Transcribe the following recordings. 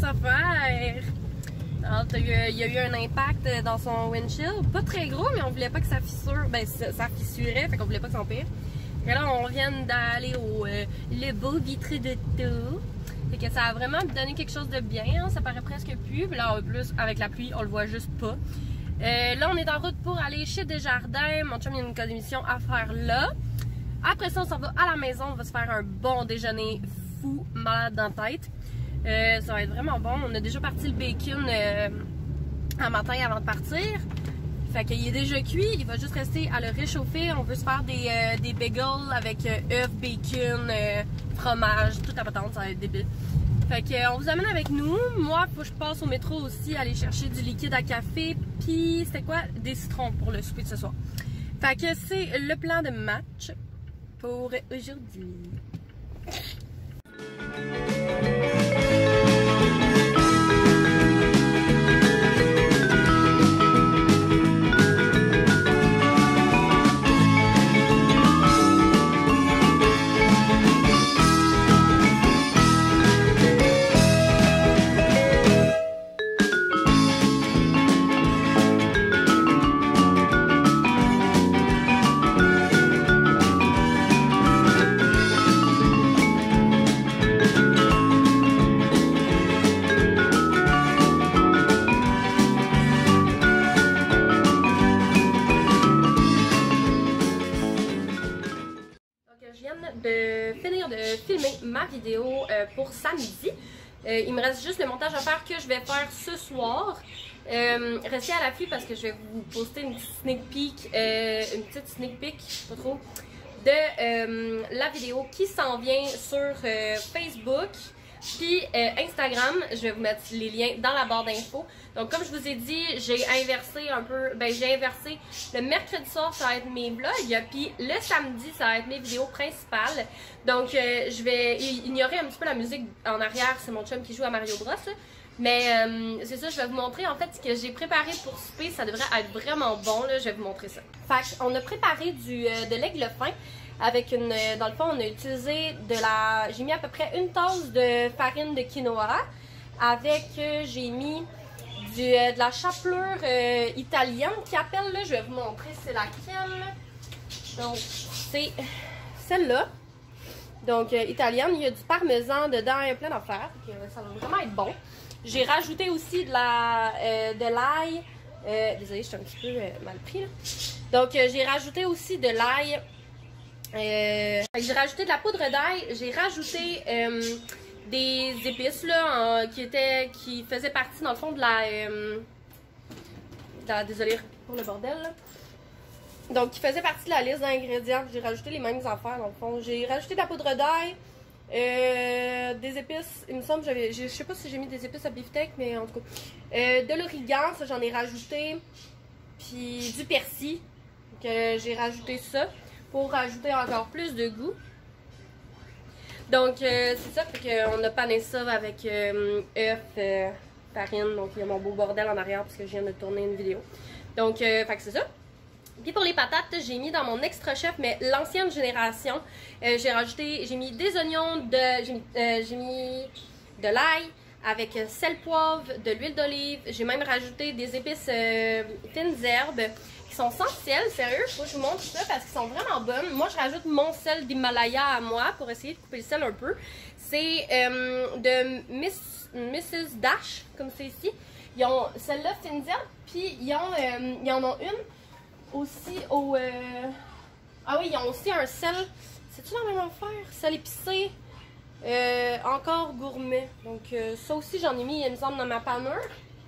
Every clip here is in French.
à faire. Alors, il y a eu un impact dans son windshield. Pas très gros, mais on voulait pas que ça fissure. Ben, ça fissurait, fait qu'on voulait pas que ça empire. Et là, on vient d'aller au le beau vitré de tout. Fait que ça a vraiment donné quelque chose de bien. Hein, ça paraît presque plus. Puis là, en plus, avec la pluie, on le voit juste pas. Là, on est en route pour aller chez Desjardins. Mon chum, il y a une émission à faire là. Après ça, on s'en va à la maison. On va se faire un bon déjeuner fou, malade dans la tête. Ça va être vraiment bon. On a déjà parti le bacon un matin avant de partir. Fait qu'il est déjà cuit. Il va juste rester à le réchauffer. On veut se faire des bagels avec œufs, bacon, fromage, toute la patente. Ça va être débile. Fait qu'on vous amène avec nous. Moi, faut que je passe au métro aussi aller chercher du liquide à café. Puis, c'était quoi? Des citrons pour le souper de ce soir. Fait que c'est le plan de match pour aujourd'hui. De finir de filmer ma vidéo pour samedi. Il me reste juste le montage à faire que je vais faire ce soir. Restez à l'affût parce que je vais vous poster une petite sneak peek, pas trop, de la vidéo qui s'en vient sur Facebook. Puis Instagram, je vais vous mettre les liens dans la barre d'infos. Donc comme je vous ai dit, j'ai inversé un peu, j'ai inversé le mercredi soir, ça va être mes vlogs, puis le samedi, ça va être mes vidéos principales. Donc je vais ignorer un petit peu la musique en arrière, c'est mon chum qui joue à Mario Bros. Mais c'est ça, je vais vous montrer en fait ce que j'ai préparé pour souper, ça devrait être vraiment bon, là, je vais vous montrer ça. Fait qu'on a préparé de l'aigle fin. Avec dans le fond, on a utilisé j'ai mis à peu près une tasse de farine de quinoa. Avec, j'ai mis de la chapelure italienne qui appelle, là, je vais vous montrer c'est laquelle. Donc, c'est celle-là. Donc, italienne, il y a du parmesan dedans et plein d'affaires. Ça va vraiment être bon. J'ai rajouté aussi de l'ail. Désolée, je suis un petit peu mal pris là. Donc, j'ai rajouté aussi de l'ail. J'ai rajouté de la poudre d'ail, j'ai rajouté des épices là, qui faisaient partie dans le fond de désolée pour le bordel là. Donc qui faisait partie de la liste d'ingrédients. J'ai rajouté les mêmes affaires dans le fond. J'ai rajouté de la poudre d'ail, des épices, il me semble, je sais pas si j'ai mis des épices à beefsteak, mais en tout cas de l'origan, ça j'en ai rajouté, puis du persil, que j'ai rajouté ça pour rajouter encore plus de goût. Donc c'est ça, fait qu'on a pané ça avec œufs, farine, donc il y a mon beau bordel en arrière parce que je viens de tourner une vidéo. Donc fait que c'est ça. Puis pour les patates, j'ai mis dans mon extra chef, mais l'ancienne génération, j'ai mis des oignons, j'ai mis de l'ail avec sel, poivre, de l'huile d'olive. J'ai même rajouté des épices fines herbes qui sont sans sel, sérieux, faut que je vous montre ça parce qu'ils sont vraiment bonnes. Moi, je rajoute mon sel d'Himalaya à moi pour essayer de couper le sel un peu. C'est de Mrs. Dash, comme c'est ici. Ils ont celle-là fines herbes, puis ils en ont une aussi au... Ah oui, ils ont aussi un sel, c'est-tu la même affaire? Sel épicé, encore gourmet. Donc ça aussi, j'en ai mis, il me semble, dans ma panure.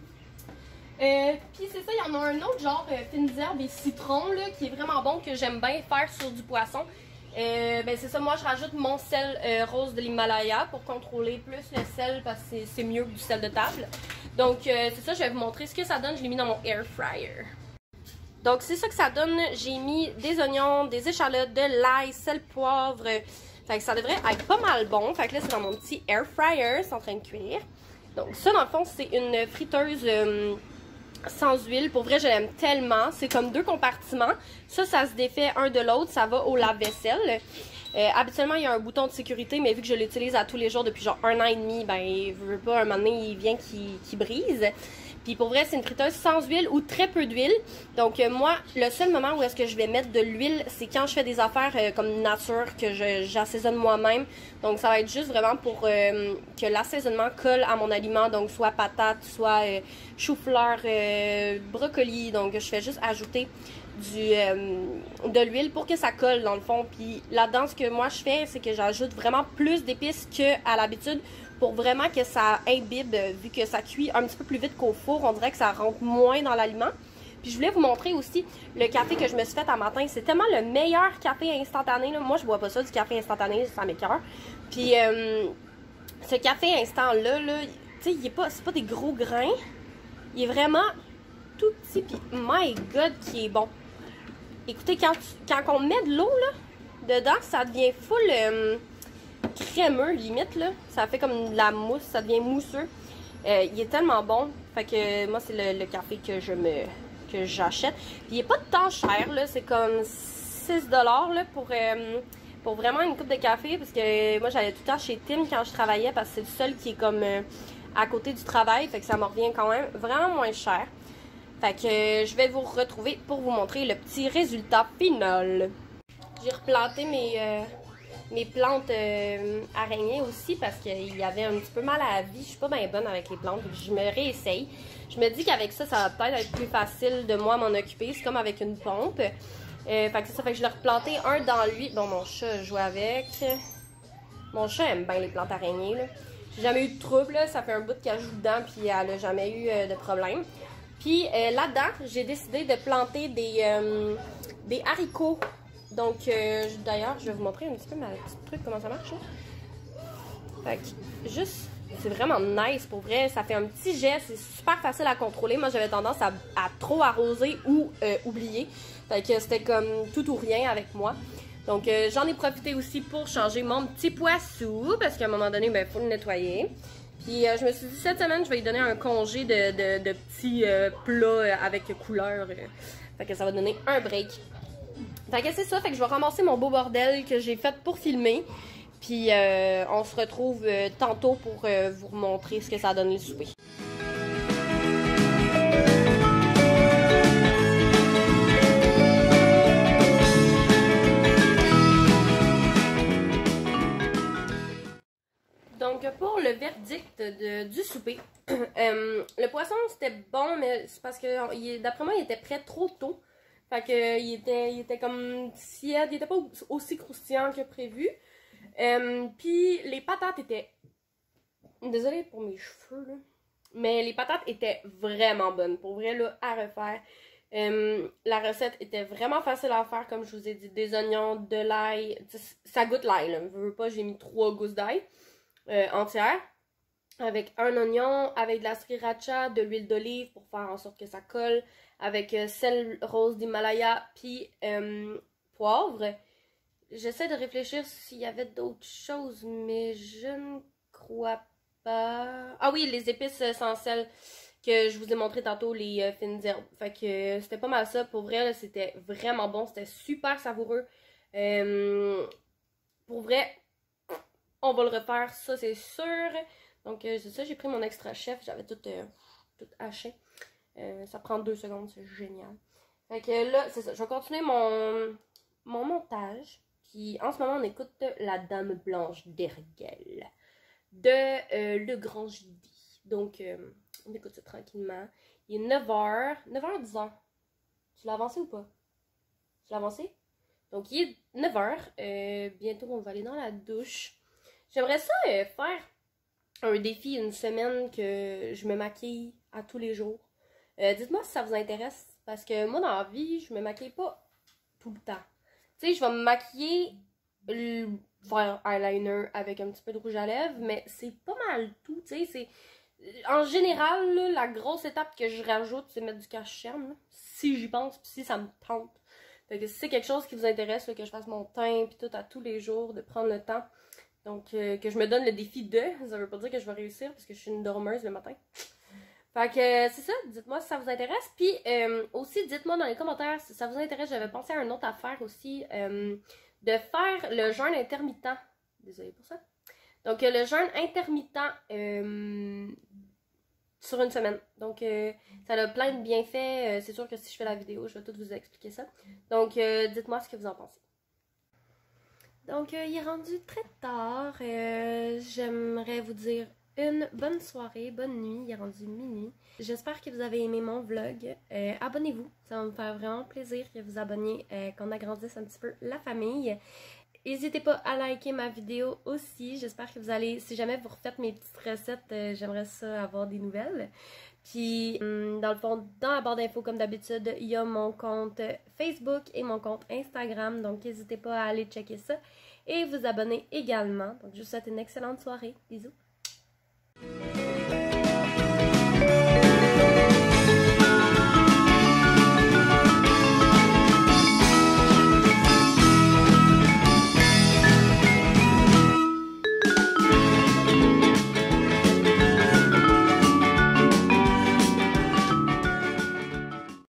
Puis c'est ça, il y en a un autre genre fines herbes et citron là, qui est vraiment bon, que j'aime bien faire sur du poisson. C'est ça, moi je rajoute mon sel rose de l'Himalaya pour contrôler plus le sel parce que c'est mieux que du sel de table. Donc c'est ça, je vais vous montrer ce que ça donne, je l'ai mis dans mon air fryer. Donc c'est ça que ça donne, j'ai mis des oignons, des échalotes, de l'ail, sel, poivre. Fait que ça devrait être pas mal bon. Fait que là c'est dans mon petit air fryer, c'est en train de cuire. Donc ça dans le fond c'est une friteuse sans huile. Pour vrai je l'aime tellement, c'est comme deux compartiments. Ça se défait un de l'autre, ça va au lave-vaisselle. Habituellement, il y a un bouton de sécurité, mais vu que je l'utilise à tous les jours depuis genre 1 an et demi, ben, je veux pas, un moment donné, il vient qui brise. Puis pour vrai, c'est une friteuse sans huile ou très peu d'huile. Donc moi, le seul moment où est-ce que je vais mettre de l'huile, c'est quand je fais des affaires comme nature, que j'assaisonne moi-même. Donc ça va être juste vraiment pour que l'assaisonnement colle à mon aliment. Donc soit patate, soit chou-fleur, brocoli. Donc je fais juste ajouter de l'huile pour que ça colle dans le fond. Puis là-dedans, ce que moi je fais, c'est que j'ajoute vraiment plus d'épices qu'à l'habitude pour vraiment que ça imbibe, vu que ça cuit un petit peu plus vite qu'au four. On dirait que ça rentre moins dans l'aliment. Puis je voulais vous montrer aussi le café que je me suis fait à matin. C'est tellement le meilleur café instantané, là. Moi, je bois pas ça, du café instantané, ça m'écoeure. Puis ce café instant-là, là, tu sais, c'est pas des gros grains. Il est vraiment tout petit. Puis my God, qui est bon. Écoutez, quand on met de l'eau là dedans, ça devient full crémeux limite là. Ça fait comme de la mousse, ça devient mousseux. Il est tellement bon. Fait que moi c'est le café que j'achète. Puis il est pas tant cher là, c'est comme 6$ là pour vraiment une coupe de café, parce que moi j'allais tout le temps chez Tim quand je travaillais, parce que c'est le seul qui est comme à côté du travail, fait que ça me revient quand même vraiment moins cher. Fait que je vais vous retrouver pour vous montrer le petit résultat final. J'ai replanté mes plantes araignées aussi, parce qu'il y avait un petit peu mal à la vie. Je suis pas bien bonne avec les plantes, je me réessaye. Je me dis qu'avec ça, ça va peut-être être plus facile de moi m'en occuper. C'est comme avec une pompe. Fait que c'est ça, fait que je l'ai replanté un dans lui. Bon, mon chat joue avec. Mon chat aime bien les plantes araignées, là. J'ai jamais eu de trouble, là. Ça fait un bout qu'elle joue dedans, puis elle a jamais eu de problème. Puis là-dedans, j'ai décidé de planter des haricots. Donc, d'ailleurs, je vais vous montrer un petit peu ma petite truc, comment ça marche, là. Fait que, juste, c'est vraiment nice, pour vrai. Ça fait un petit jet, c'est super facile à contrôler. Moi, j'avais tendance à trop arroser ou oublier. Fait que c'était comme tout ou rien avec moi. Donc, j'en ai profité aussi pour changer mon petit poisson, parce qu'à un moment donné, ben, faut le nettoyer. Puis, je me suis dit, cette semaine, je vais lui donner un congé de petits plats avec couleur. Fait que ça va donner un break. Fait que c'est ça, fait que je vais ramasser mon beau bordel que j'ai fait pour filmer. Puis, on se retrouve tantôt pour vous montrer ce que ça a donné le souper. Donc, pour le verdict du souper, le poisson, c'était bon, mais c'est parce que, d'après moi, il était prêt trop tôt. Fait que, il était comme tiède, il était pas aussi croustillant que prévu. Puis, les patates étaient... Désolée pour mes cheveux, là. Mais les patates étaient vraiment bonnes. Pour vrai, là, à refaire. La recette était vraiment facile à faire, comme je vous ai dit. Des oignons, de l'ail. Ça goûte l'ail, là. Je veux pas, j'ai mis 3 gousses d'ail. Entière, avec un oignon, avec de la sriracha, de l'huile d'olive pour faire en sorte que ça colle, avec sel rose d'Himalaya, puis poivre. J'essaie de réfléchir s'il y avait d'autres choses, mais je ne crois pas. Ah oui, les épices sans sel que je vous ai montré tantôt, les fines herbes. Fait que c'était pas mal ça. Pour vrai, c'était vraiment bon, c'était super savoureux. Pour vrai, on va le refaire, ça c'est sûr. Donc c'est ça, j'ai pris mon extra chef, j'avais tout haché. Ça prend 2 secondes, c'est génial. Fait que là, c'est ça, je vais continuer mon montage. Puis en ce moment, on écoute La Dame Blanche d'Hergel de Le Grand Gidi. Donc on écoute ça tranquillement. Il est 9h, 9h10. Tu l'as avancé ou pas? Tu l'as avancé? Donc il est 9h, bientôt on va aller dans la douche. J'aimerais ça faire un défi, une semaine que je me maquille à tous les jours. Dites-moi si ça vous intéresse, parce que moi dans la vie, je me maquille pas tout le temps. Tu sais, je vais me maquiller, faire eyeliner avec un petit peu de rouge à lèvres, mais c'est pas mal tout, tu sais. En général, là, la grosse étape que je rajoute, c'est mettre du cache-cerne, si j'y pense, puis si ça me tente. Fait que si c'est quelque chose qui vous intéresse, là, que je fasse mon teint, puis tout à tous les jours, de prendre le temps. Donc, que je me donne le défi de, ça veut pas dire que je vais réussir parce que je suis une dormeuse le matin. Fait que c'est ça, dites-moi si ça vous intéresse. Puis aussi, dites-moi dans les commentaires si ça vous intéresse. J'avais pensé à une autre affaire aussi. de faire le jeûne intermittent. Désolée pour ça. Donc, le jeûne intermittent sur une semaine. Donc, ça a plein de bienfaits. C'est sûr que si je fais la vidéo, je vais tout vous expliquer ça. Donc, dites-moi ce que vous en pensez. Donc, il est rendu très tard. J'aimerais vous dire une bonne soirée, bonne nuit. Il est rendu minuit. J'espère que vous avez aimé mon vlog. Abonnez-vous. Ça va me faire vraiment plaisir que vous abonniez, qu'on agrandisse un petit peu la famille. N'hésitez pas à liker ma vidéo aussi. J'espère que vous allez, si jamais vous refaites mes petites recettes, j'aimerais ça avoir des nouvelles. Puis, dans le fond, dans la barre d'infos, comme d'habitude, il y a mon compte Facebook et mon compte Instagram. Donc, n'hésitez pas à aller checker ça et vous abonner également. Donc, je vous souhaite une excellente soirée. Bisous!